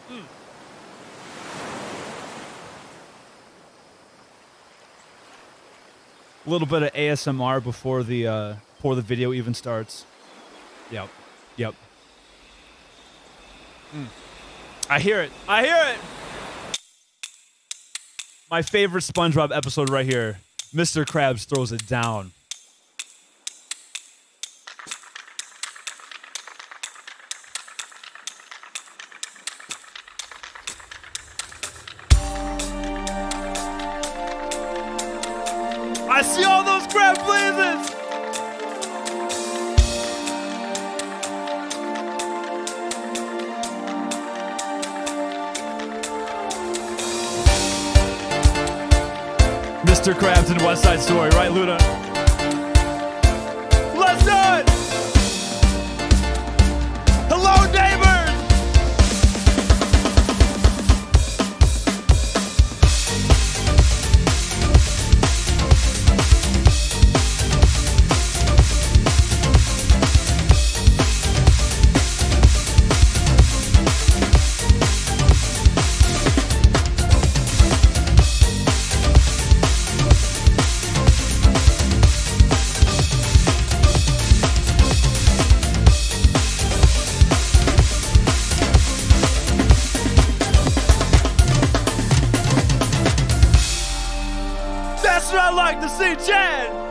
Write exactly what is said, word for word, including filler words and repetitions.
Mm. A little bit of A S M R before the uh, before the video even starts. Yep. Yep. Mm. I hear it. I hear it. My favorite SpongeBob episode right here. Mister Krabs throws it down. I see all those crab blazes! Mister Krabs in West Side Story, right, Luna? Let's do it! Hello, neighbors! That's what I like to see, Chad!